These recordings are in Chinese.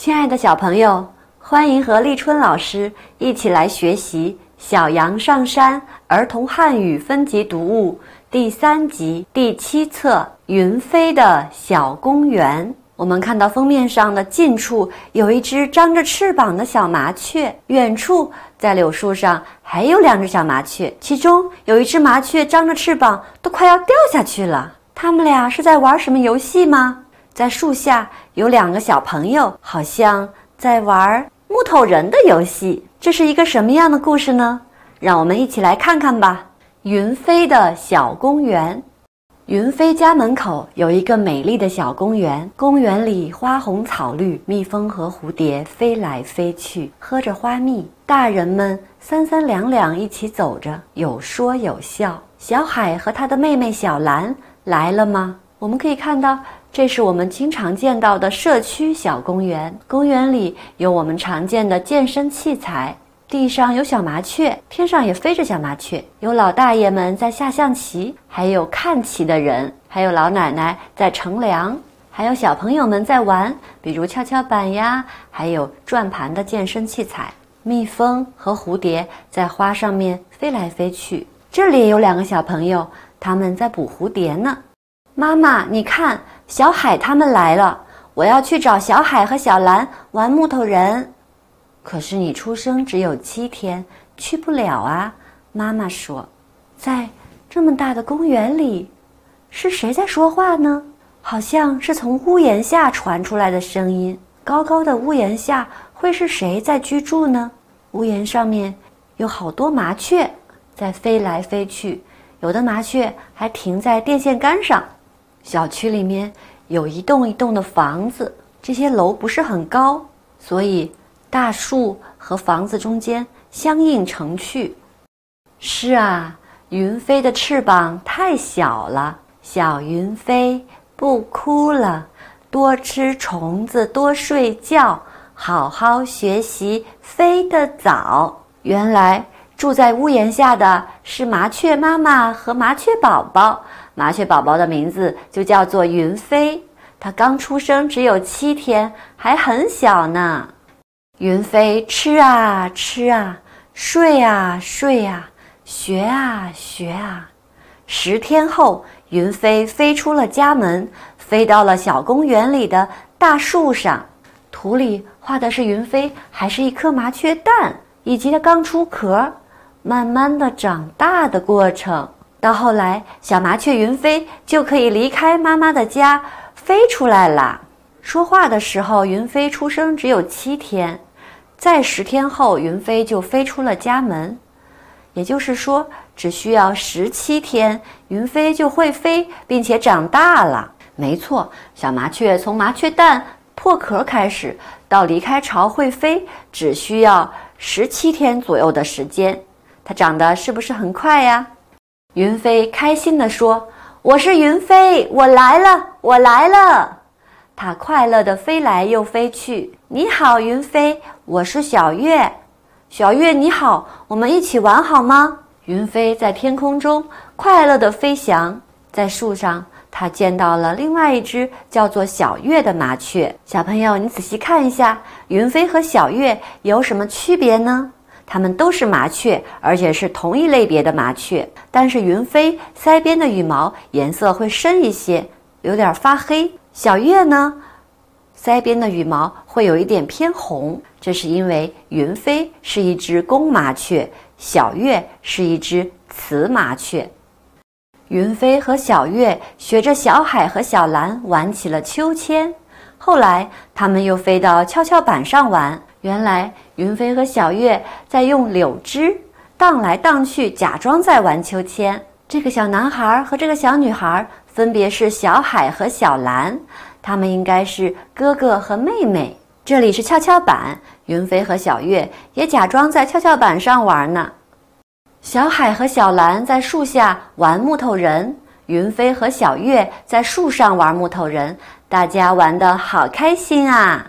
亲爱的小朋友，欢迎和立春老师一起来学习《小羊上山儿童汉语分级读物》第3集第7册《云飞的小公园》。我们看到封面上的近处有一只张着翅膀的小麻雀，远处在柳树上还有2只小麻雀，其中有一只麻雀张着翅膀都快要掉下去了。他们俩是在玩什么游戏吗？在树下有2个小朋友，好像在玩木头人的游戏。这是一个什么样的故事呢？让我们一起来看看吧。云飞的小公园。云飞家门口有一个美丽的小公园，公园里花红草绿，蜜蜂和蝴蝶飞来飞去，喝着花蜜。大人们三三两两一起走着，有说有笑。小海和他的妹妹小蓝来了吗？我们可以看到，这是我们经常见到的社区小公园。公园里有我们常见的健身器材，地上有小麻雀，天上也飞着小麻雀，有老大爷们在下象棋，还有看棋的人，还有老奶奶在乘凉，还有小朋友们在玩，比如跷跷板呀，还有转盘的健身器材。蜜蜂和蝴蝶在花上面飞来飞去。这里也有2个小朋友，他们在捕蝴蝶呢。妈妈，你看，小海他们来了，我要去找小海和小蓝玩木头人。可是你出生只有7天，去不了啊，妈妈说。在这么大的公园里，是谁在说话呢？好像是从屋檐下传出来的声音。高高的屋檐下会是谁在居住呢？屋檐上面有好多麻雀在飞来飞去，有的麻雀还停在电线杆上。小区里面有一栋一栋的房子，这些楼不是很高，所以大树和房子中间相映成趣。是啊，云飞的翅膀太小了，小云飞不哭了，多吃虫子，多睡觉，好好学习，飞得早。原来住在屋檐下的是麻雀妈妈和麻雀宝宝，麻雀宝宝的名字就叫做云飞，它刚出生只有7天，还很小呢。云飞吃啊吃啊，睡啊睡啊，学啊学啊。10天后，云飞飞出了家门，飞到了小公园里的大树上。图里画的是云飞还是一颗麻雀蛋，以及它刚出壳慢慢的长大的过程。到后来，小麻雀云飞就可以离开妈妈的家，飞出来了。说话的时候，云飞出生只有7天，在10天后，云飞就飞出了家门。也就是说，只需要17天，云飞就会飞，并且长大了。没错，小麻雀从麻雀蛋破壳开始，到离开巢会飞，只需要17天左右的时间。它长得是不是很快呀？云飞开心地说：“我是云飞，我来了，我来了。”它快乐地飞来又飞去。你好，云飞，我是小月。小月你好，我们一起玩好吗？云飞在天空中快乐地飞翔。在树上，它见到了另外一只叫做小月的麻雀。小朋友，你仔细看一下，云飞和小月有什么区别呢？它们都是麻雀，而且是同一类别的麻雀，但是云飞腮边的羽毛颜色会深一些，有点发黑。小月呢，腮边的羽毛会有一点偏红，这是因为云飞是一只公麻雀，小月是一只雌麻雀。云飞和小月学着小海和小蓝玩起了秋千，后来他们又飞到跷跷板上玩。原来云飞和小月在用柳枝荡来荡去，假装在玩秋千。这个小男孩和这个小女孩分别是小海和小蓝，他们应该是哥哥和妹妹。这里是跷跷板，云飞和小月也假装在跷跷板上玩呢。小海和小蓝在树下玩木头人，云飞和小月在树上玩木头人，大家玩得好开心啊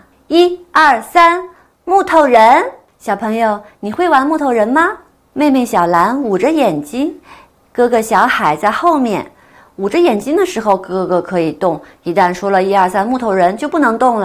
！1、2、3，木头人。小朋友，你会玩木头人吗？妹妹小蓝捂着眼睛，哥哥小海在后面。捂着眼睛的时候，哥哥可以动，一旦说了1、2、3木头人就不能动了。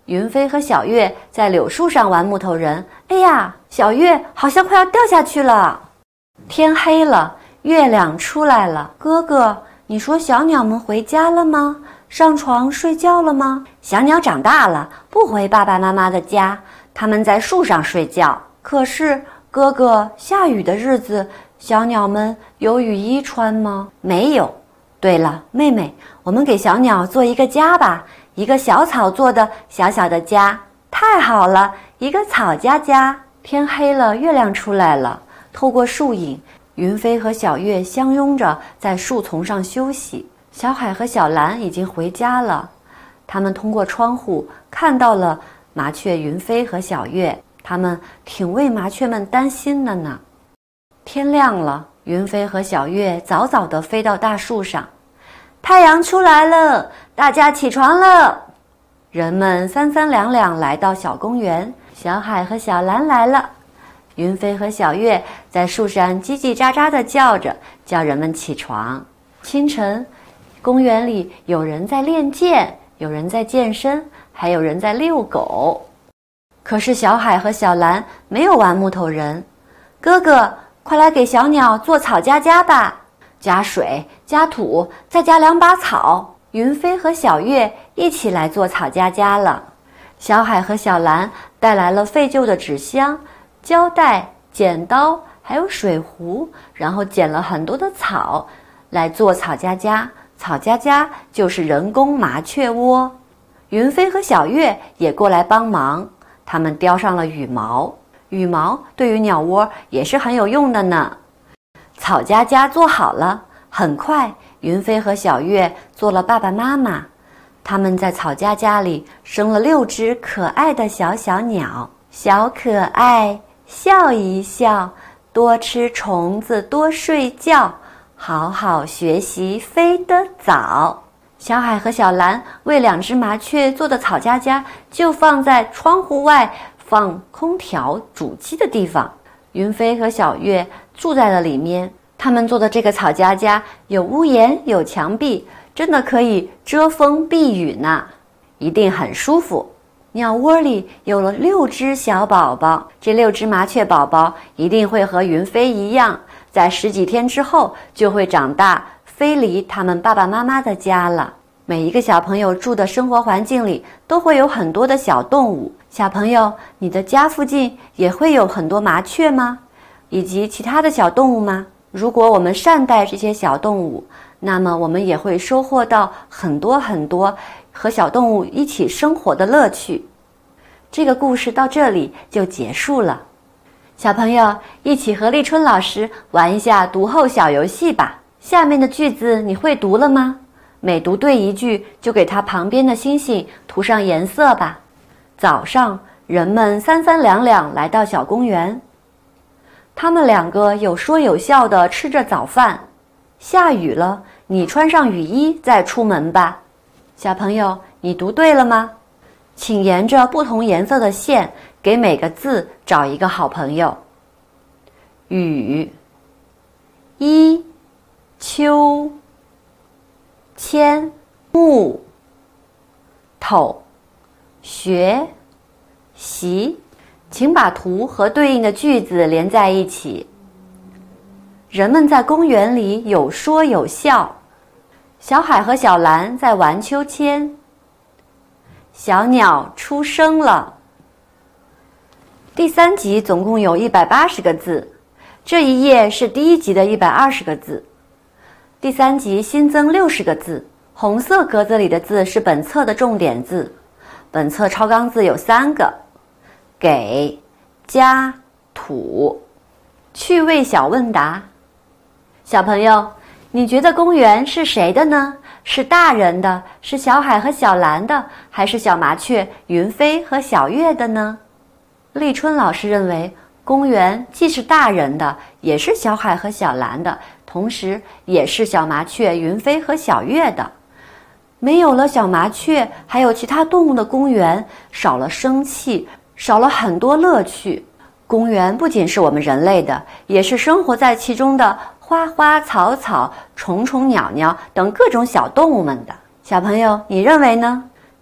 云飞和小月在柳树上玩木头人。哎呀，小月好像快要掉下去了。天黑了，月亮出来了。哥哥，你说小鸟们回家了吗？上床睡觉了吗？小鸟长大了，不回爸爸妈妈的家，它们在树上睡觉。可是哥哥，下雨的日子，小鸟们有雨衣穿吗？没有。对了，妹妹，我们给小鸟做一个家吧，一个小草做的小小的家。太好了，一个草家。天黑了，月亮出来了，透过树影，云飞和小月相拥着在树丛上休息。小海和小蓝已经回家了，他们通过窗户看到了麻雀云飞和小月，他们挺为麻雀们担心的呢。天亮了，云飞和小月早早地飞到大树上。太阳出来了，大家起床了。人们三三两两来到小公园，小海和小蓝来了。云飞和小月在树上叽叽喳喳地叫着，叫人们起床。清晨，公园里有人在练剑，有人在健身，还有人在遛狗。可是小海和小蓝没有玩木头人。哥哥，快来给小鸟做草家吧，加水，加土，再加2把草。云飞和小月一起来做草家了。小海和小蓝带来了废旧的纸箱、胶带、剪刀，还有水壶，然后捡了很多的草来做草家。草家就是人工麻雀窝。云飞和小月也过来帮忙，他们叼上了羽毛，羽毛对于鸟窝也是很有用的呢。草家做好了，很快云飞和小月做了爸爸妈妈，他们在草家里生了6只可爱的小鸟。小可爱，笑一笑，多吃虫子，多睡觉，好好学习，飞得早。小海和小蓝为2只麻雀做的草家就放在窗户外放空调煮鸡的地方。云飞和小月住在了里面，他们做的这个草家有屋檐，有墙壁，真的可以遮风避雨呢，一定很舒服。鸟窝里有了6只小宝宝，这6只麻雀宝宝一定会和云飞一样，在10几天之后就会长大，飞离他们爸爸妈妈的家了。每一个小朋友住的生活环境里都会有很多的小动物。小朋友，你的家附近也会有很多麻雀吗？以及其他的小动物吗？如果我们善待这些小动物，那么我们也会收获到很多和小动物一起生活的乐趣。这个故事到这里就结束了。小朋友，一起和立春老师玩一下读后小游戏吧。下面的句子你会读了吗？每读对一句，就给它旁边的星星涂上颜色吧。早上，人们三三两两来到小公园。他们2个有说有笑地吃着早饭。下雨了，你穿上雨衣再出门吧。小朋友，你读对了吗？请沿着不同颜色的线，给每个字找一个好朋友。雨、衣、秋、千、木、头、学、习。请把图和对应的句子连在一起。人们在公园里有说有笑。小海和小蓝在玩秋千。小鸟出生了。第3集总共有180个字，这一页是第1集的120个字。第3集新增60个字，红色格子里的字是本册的重点字。本册超纲字有3个：给、家、土。趣味小问答。小朋友，你觉得公园是谁的呢？是大人的，是小海和小蓝的，还是小麻雀云飞和小月的呢？立春老师认为，公园既是大人的，也是小海和小蓝的，同时也是小麻雀云飞和小月的。没有了小麻雀，还有其他动物的公园，少了生气，少了很多乐趣。公园不仅是我们人类的，也是生活在其中的花花草草、虫虫鸟鸟等各种小动物们的。小朋友，你认为呢？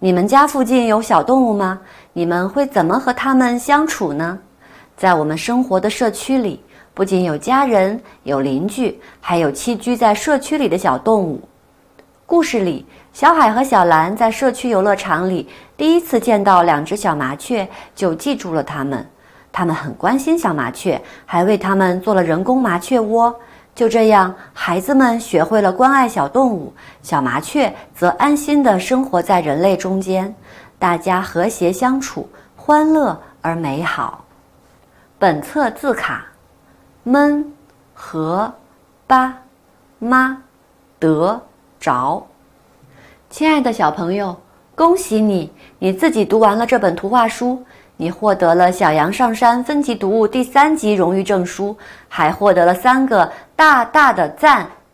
你们家附近有小动物吗？你们会怎么和它们相处呢？在我们生活的社区里，不仅有家人、有邻居，还有栖居在社区里的小动物。故事里，小海和小蓝在社区游乐场里第一次见到2只小麻雀，就记住了它们。他们很关心小麻雀，还为它们做了人工麻雀窝。就这样，孩子们学会了关爱小动物，小麻雀则安心地生活在人类中间，大家和谐相处，欢乐而美好。本册字卡：闷、和、巴、妈、得、着。亲爱的小朋友，恭喜你，你自己读完了这本图画书，你获得了小羊上山分级读物第3级荣誉证书，还获得了3个大大的赞